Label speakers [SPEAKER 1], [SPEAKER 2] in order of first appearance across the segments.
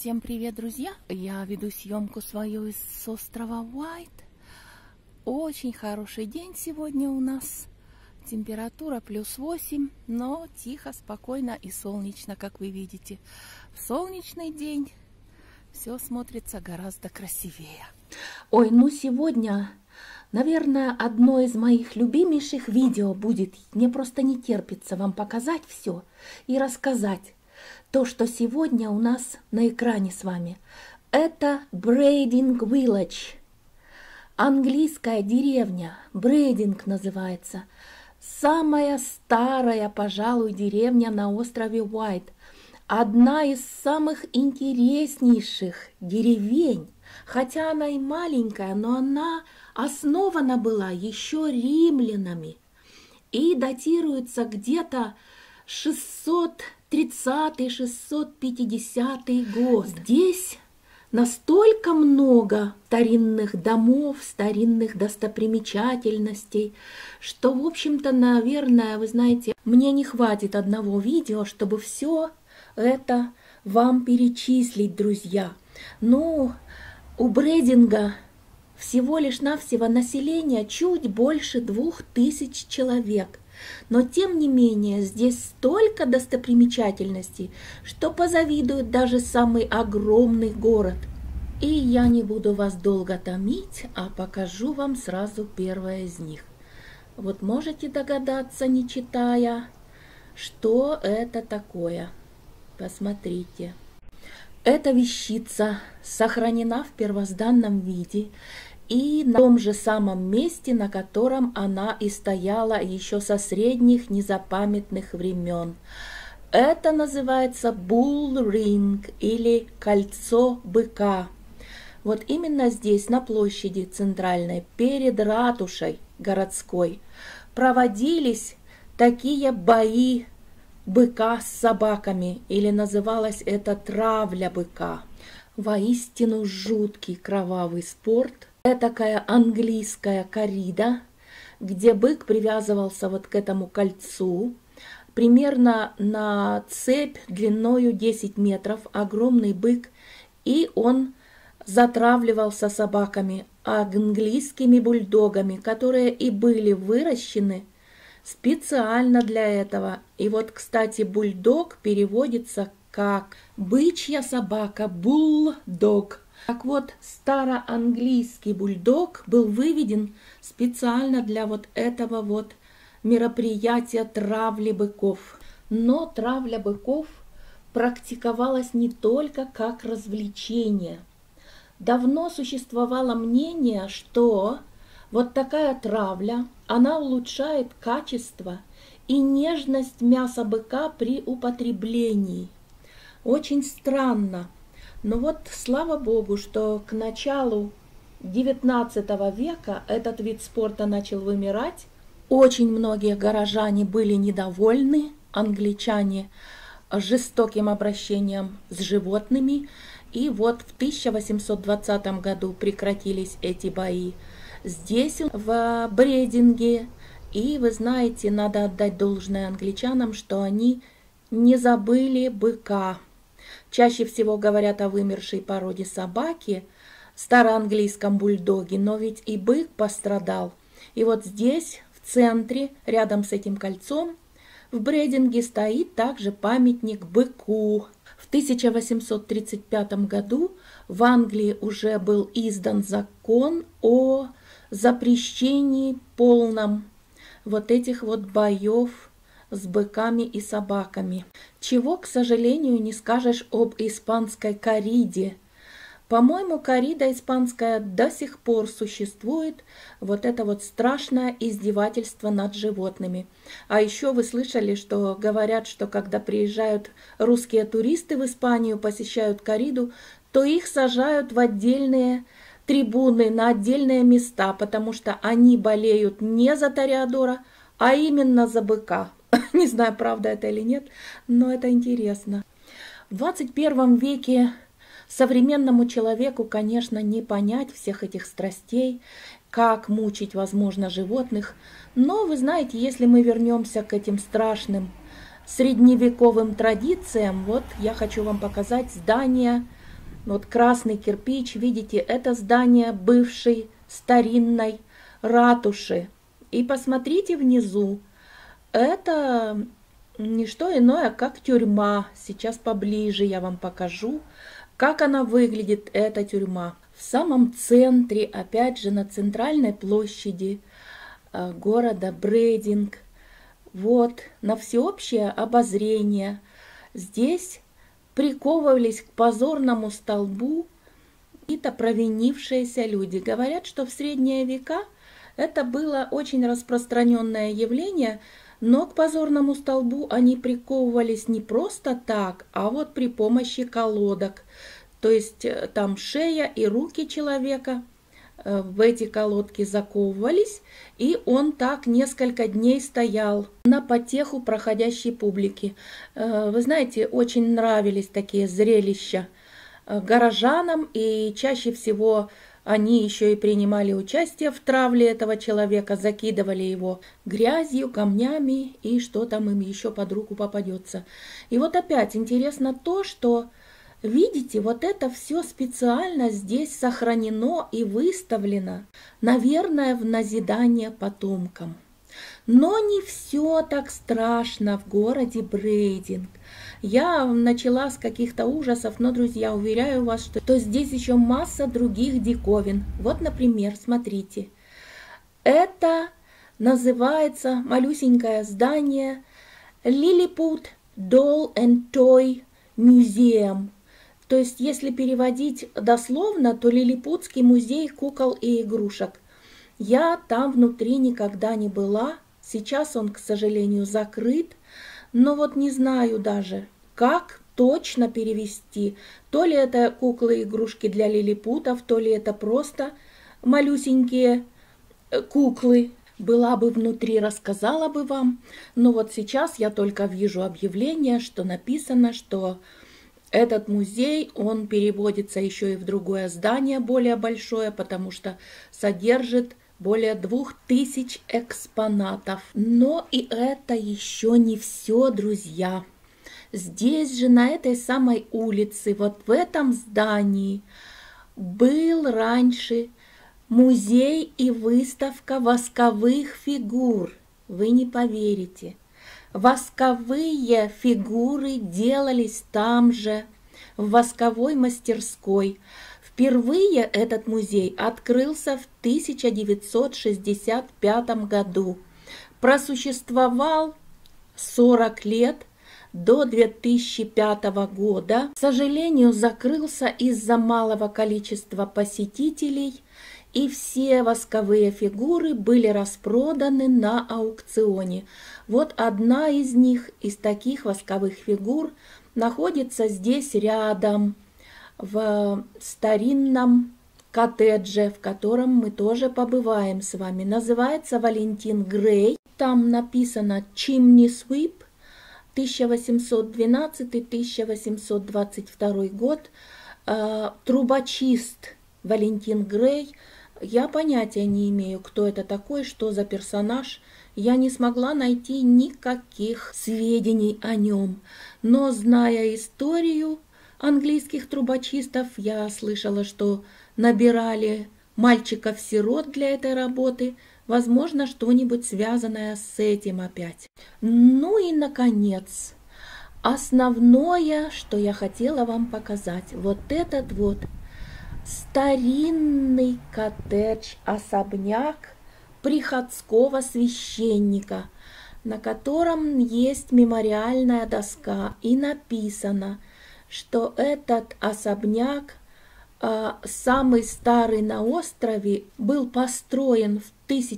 [SPEAKER 1] Всем привет, друзья! Я веду съемку свою с острова Уайт. Очень хороший день сегодня у нас. Температура +8, но тихо, спокойно и солнечно, как вы видите. В солнечный день все смотрится гораздо красивее.
[SPEAKER 2] Ой, ну сегодня, наверное, одно из моих любимейших видео будет. Мне просто не терпится вам показать все и рассказать. То, что сегодня у нас на экране с вами, это Брэдинг Village. Английская деревня, Брэдинг называется. Самая старая, пожалуй, деревня на острове Уайт. Одна из самых интереснейших деревень. Хотя она и маленькая, но она основана была еще римлянами. И датируется где-то 630-650 год. Здесь настолько много старинных домов, старинных достопримечательностей, что, в общем-то, наверное, вы знаете, мне не хватит одного видео, чтобы все это вам перечислить, друзья. Но у Брэдинга всего лишь навсего население чуть больше 2000 человек. Но, тем не менее, здесь столько достопримечательностей, что позавидует даже самый огромный город. И я не буду вас долго томить, а покажу вам сразу первое из них. Вот можете догадаться, не читая, что это такое. Посмотрите. Эта вещица сохранена в первозданном виде и на том же самом месте, на котором она и стояла еще со средних незапамятных времен. Это называется Bull Ring или кольцо быка. Вот именно здесь, на площади центральной, перед ратушей городской, проводились такие бои быка с собаками, или называлось это травля быка. Воистину жуткий кровавый спорт. Это такая английская коррида, где бык привязывался вот к этому кольцу, примерно на цепь длиною 10 метров, огромный бык, и он затравливался собаками, английскими бульдогами, которые и были выращены специально для этого. И вот, кстати, бульдог переводится как бычья собака, булдог. Так вот, староанглийский бульдог был выведен специально для вот этого вот мероприятия травли быков. Но травля быков практиковалась не только как развлечение. Давно существовало мнение, что вот такая травля, она улучшает качество и нежность мяса быка при употреблении. Очень странно. Но вот слава Богу, что к началу XIX века этот вид спорта начал вымирать. Очень многие горожане были недовольны, англичане, жестоким обращением с животными. И вот в 1820 году прекратились эти бои здесь, в Брэдинге. И вы знаете, надо отдать должное англичанам, что они не забыли быка. Чаще всего говорят о вымершей породе собаки, староанглийском бульдоге, но ведь и бык пострадал. И вот здесь, в центре, рядом с этим кольцом, в Брэдинге стоит также памятник быку. В 1835 году в Англии уже был издан закон о запрещении полном вот этих вот боев с быками и собаками. Чего, к сожалению, не скажешь об испанской корриде. По-моему, коррида испанская до сих пор существует. Вот это вот страшное издевательство над животными. А еще вы слышали, что говорят, что когда приезжают русские туристы в Испанию, посещают корриду, то их сажают в отдельные трибуны, на отдельные места, потому что они болеют не за тореадора, а именно за быка. Не знаю, правда это или нет, но это интересно. В 21 веке современному человеку, конечно, не понять всех этих страстей, как мучить, возможно, животных. Но, вы знаете, если мы вернемся к этим страшным средневековым традициям, вот я хочу вам показать здание Вот красный кирпич, видите, это здание бывшей старинной ратуши. И посмотрите внизу, это не что иное, как тюрьма. Сейчас поближе я вам покажу, как она выглядит, эта тюрьма. В самом центре, опять же, на центральной площади города Брэдинг. Вот, на всеобщее обозрение. Здесь приковывались к позорному столбу какие-то провинившиеся люди. Говорят, что в средние века это было очень распространенное явление, но к позорному столбу они приковывались не просто так, а вот при помощи колодок. То есть там шея и руки человека в эти колодки заковывались, и он так несколько дней стоял на потеху проходящей публики. Вы знаете, очень нравились такие зрелища горожанам, и чаще всего они еще и принимали участие в травле этого человека, закидывали его грязью, камнями и что там им еще под руку попадется. И вот опять интересно то, что, видите, вот это все специально здесь сохранено и выставлено, наверное, в назидание потомкам. Но не все так страшно в городе Брэдинг. Я начала с каких-то ужасов, но, друзья, уверяю вас, что здесь еще масса других диковин. Вот, например, смотрите. Это называется малюсенькое здание Lilliput Doll and Toy Museum. То есть, если переводить дословно, то Лилипутский музей кукол и игрушек. Я там внутри никогда не была. Сейчас он, к сожалению, закрыт. Но вот не знаю даже, как точно перевести. То ли это куклы-игрушки для лилипутов, то ли это просто малюсенькие куклы. Была бы внутри, рассказала бы вам. Но вот сейчас я только вижу объявление, что написано, что этот музей, он переводится еще и в другое здание, более большое, потому что содержит более 2000 экспонатов. Но и это еще не все, друзья. Здесь же, на этой самой улице, вот в этом здании, был раньше музей и выставка восковых фигур. Вы не поверите. Восковые фигуры делались там же, в восковой мастерской. Впервые этот музей открылся в 1965 году. Просуществовал 40 лет до 2005 года. К сожалению, закрылся из-за малого количества посетителей, и все восковые фигуры были распроданы на аукционе. Вот одна из них, из таких восковых фигур, находится здесь рядом, в старинном коттедже, в котором мы тоже побываем с вами. Называется Валентин Грей. Там написано Chimney Sweep, 1812-1822 год. Трубочист Валентин Грей. Я понятия не имею, кто это такой, что за персонаж. Я не смогла найти никаких сведений о нем. Но, зная историю английских трубочистов, я слышала, что набирали мальчиков-сирот для этой работы. Возможно, что-нибудь связанное с этим опять. Ну и, наконец, основное, что я хотела вам показать. Вот этот вот старинный коттедж-особняк приходского священника, на котором есть мемориальная доска, и написано, что этот особняк, самый старый на острове, был построен в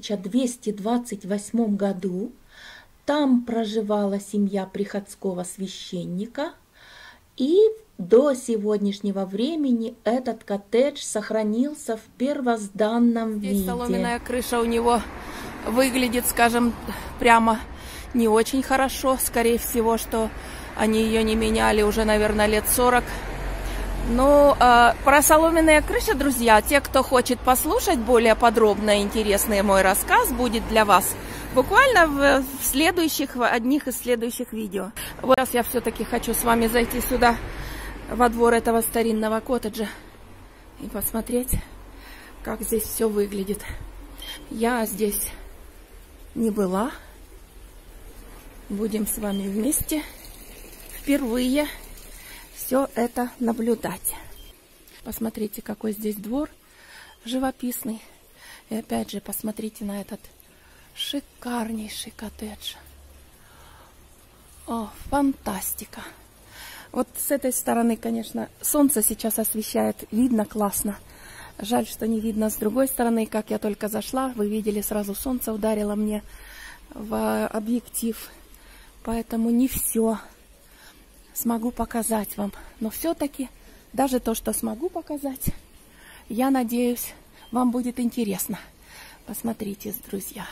[SPEAKER 2] 1228 году. Там проживала семья приходского священника, и до сегодняшнего времени этот коттедж сохранился в первозданном виде.
[SPEAKER 1] Здесь соломенная крыша у него выглядит, скажем, прямо не очень хорошо. Скорее всего, что они ее не меняли уже, наверное, лет 40. Ну, про соломенные крыши, друзья, те, кто хочет послушать более подробно и интересный мой рассказ, будет для вас буквально в одних из следующих видео. Вот сейчас я все-таки хочу с вами зайти сюда во двор этого старинного коттеджа и посмотреть, как здесь все выглядит. Я здесь не была. Будем с вами вместе впервые все это наблюдать. Посмотрите, какой здесь двор живописный. И опять же, посмотрите на этот шикарнейший коттедж. О, фантастика! Вот с этой стороны, конечно, солнце сейчас освещает, видно классно. Жаль, что не видно с другой стороны. Как я только зашла, вы видели, сразу солнце ударило мне в объектив. Поэтому не все смогу показать вам. Но все-таки, даже то, что смогу показать, я надеюсь, вам будет интересно. Посмотрите, друзья,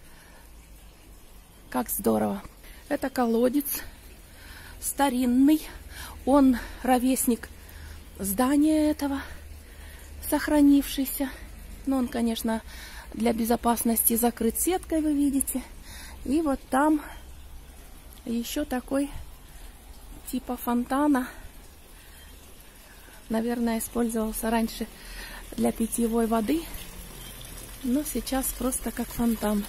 [SPEAKER 1] как здорово. Это колодец старинный. Он ровесник здания этого, сохранившийся. Но он, конечно, для безопасности закрыт сеткой, вы видите. И вот там еще такой типа фонтана. Наверное, использовался раньше для питьевой воды. Но сейчас просто как фонтан.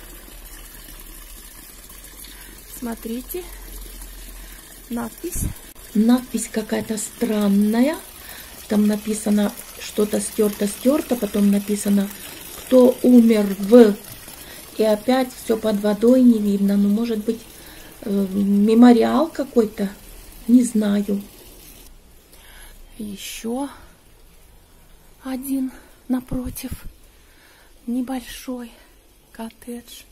[SPEAKER 1] Смотрите. Надпись.
[SPEAKER 2] Надпись какая-то странная. Там написано что-то стерто, потом написано, кто умер в... И опять все под водой, не видно. Ну, может быть, мемориал какой-то? Не знаю.
[SPEAKER 1] Еще один напротив. Небольшой коттедж.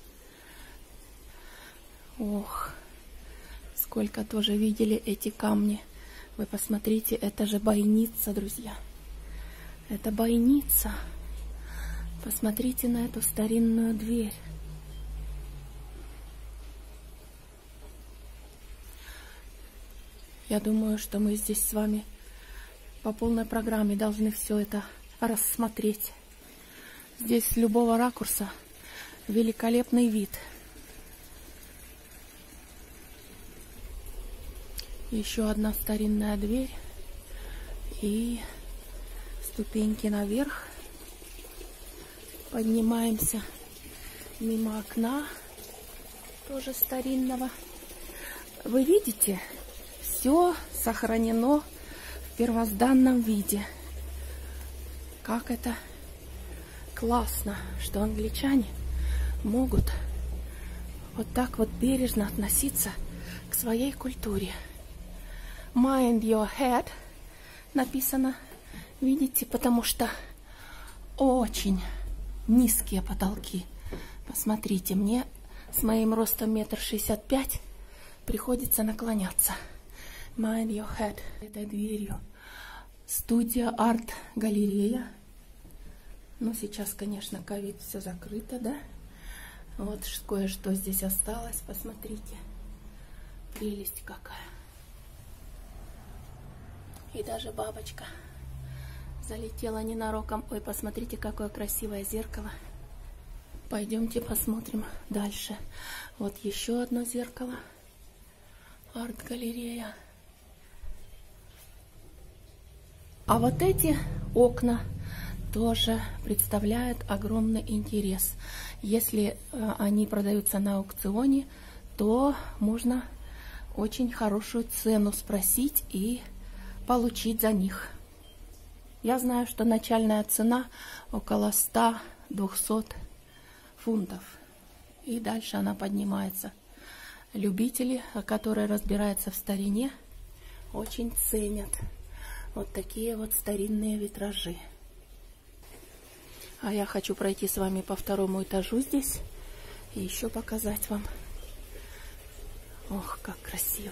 [SPEAKER 1] Ох, сколько тоже видели эти камни. Вы посмотрите, это же бойница, друзья. Это бойница. Посмотрите на эту старинную дверь. Я думаю, что мы здесь с вами по полной программе должны все это рассмотреть. Здесь с любого ракурса великолепный вид. Еще одна старинная дверь и ступеньки наверх. Поднимаемся мимо окна, тоже старинного. Вы видите, все сохранено в первозданном виде. Как это классно, что англичане могут вот так вот бережно относиться к своей культуре. Mind your head написано, видите, потому что очень низкие потолки. Посмотрите, мне с моим ростом 1,65 м приходится наклоняться. Mind your head. Этой дверью студия арт-галерея. Ну, сейчас, конечно, ковид, все закрыто, да? Вот кое-что здесь осталось, посмотрите. Прелесть какая. И даже бабочка залетела ненароком. Ой, посмотрите, какое красивое зеркало. Пойдемте посмотрим дальше. Вот еще одно зеркало. Арт-галерея. А вот эти окна тоже представляют огромный интерес. Если они продаются на аукционе, то можно очень хорошую цену спросить и получить за них. Я знаю, что начальная цена около 100-200 фунтов. И дальше она поднимается. Любители, которые разбираются в старине, очень ценят вот такие вот старинные витражи. А я хочу пройти с вами по второму этажу здесь и еще показать вам. Ох, как красиво.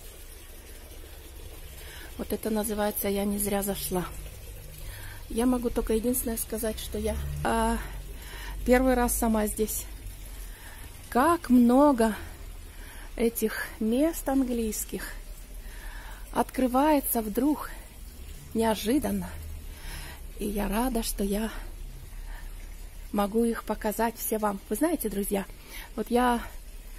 [SPEAKER 1] Вот это называется «Я не зря зашла». Я могу только единственное сказать, что я первый раз сама здесь. Как много этих мест английских открывается вдруг неожиданно. И я рада, что я могу их показать все вам. Вы знаете, друзья, вот я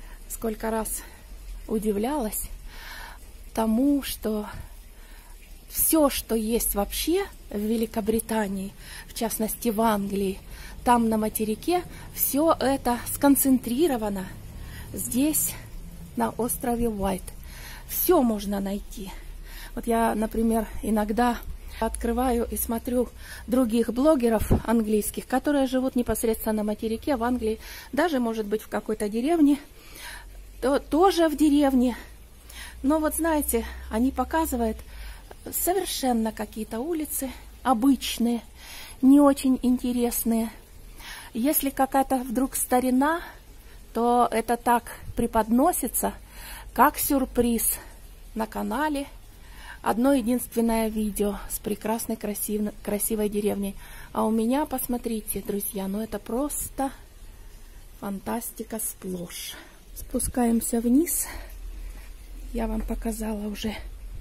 [SPEAKER 1] сколько раз удивлялась тому, что все, что есть вообще в Великобритании, в частности в Англии, там на материке, все это сконцентрировано здесь, на острове Уайт. Все можно найти. Вот я, например, иногда открываю и смотрю других блогеров английских, которые живут непосредственно на материке, в Англии, даже, может быть, в какой-то деревне, тоже в деревне. Но вот знаете, они показывают совершенно какие-то улицы обычные, не очень интересные. Если какая-то вдруг старина, то это так преподносится, как сюрприз на канале. Одно единственное видео с прекрасной, красивой деревней. А у меня, посмотрите, друзья, ну это просто фантастика сплошь. Спускаемся вниз. Я вам показала уже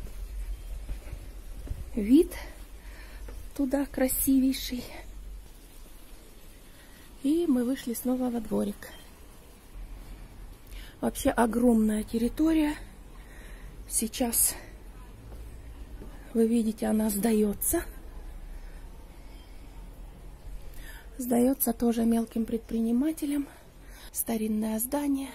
[SPEAKER 1] вид туда красивейший. И мы вышли снова во дворик. Вообще огромная территория. Сейчас, вы видите, она сдается. Сдается тоже мелким предпринимателям. Старинное здание.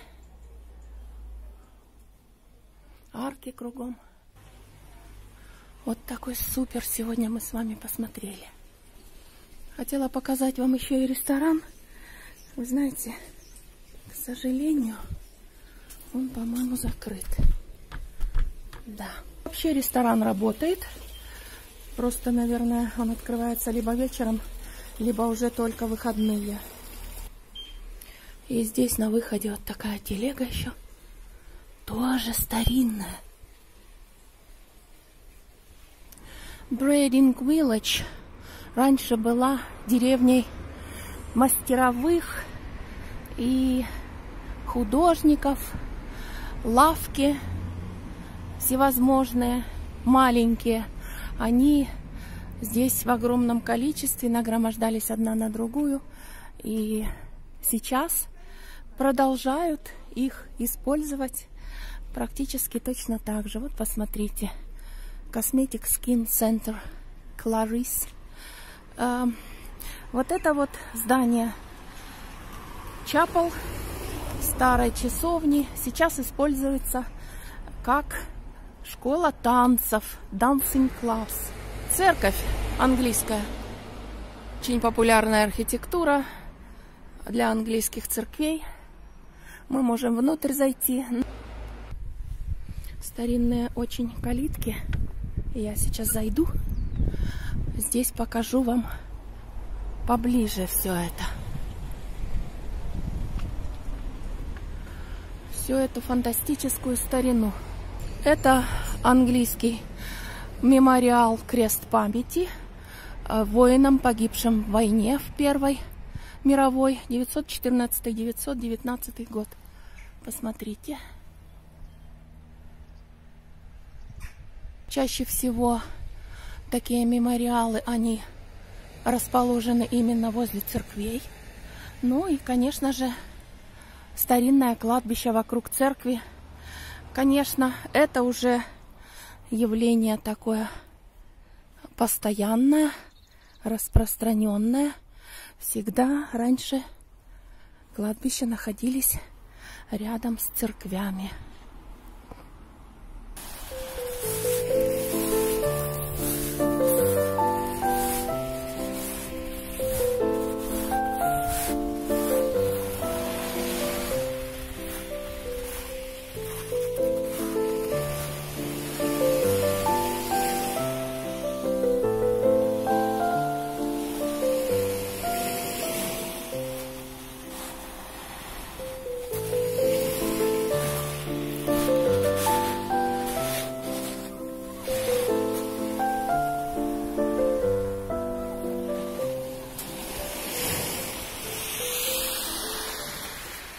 [SPEAKER 1] Арки кругом. Вот такой супер сегодня мы с вами посмотрели. Хотела показать вам еще и ресторан. Вы знаете, к сожалению, он, по-моему, закрыт. Да. Вообще ресторан работает. Просто, наверное, он открывается либо вечером, либо уже только выходные. И здесь на выходе вот такая телега еще. Тоже старинная. Брэдинг Виллидж раньше была деревней мастеровых и художников, лавки всевозможные, маленькие. Они здесь в огромном количестве нагромождались одна на другую. И сейчас продолжают их использовать практически точно так же. Вот посмотрите. Cosmetic Skin Center Clarice. Вот это вот здание Чапел старой часовни сейчас используется как школа танцев, Dancing Class. Церковь английская. Очень популярная архитектура для английских церквей. Мы можем внутрь зайти. Старинные очень калитки. Я сейчас зайду. Здесь покажу вам поближе все это. Всю эту фантастическую старину. Это английский мемориал Крест памяти воинам, погибшим в войне в Первой мировой, 914-919 год. Посмотрите. Чаще всего такие мемориалы, они расположены именно возле церквей. Ну и, конечно же, старинное кладбище вокруг церкви. Конечно, это уже явление такое постоянное, распространенное. Всегда раньше кладбища находились рядом с церквями.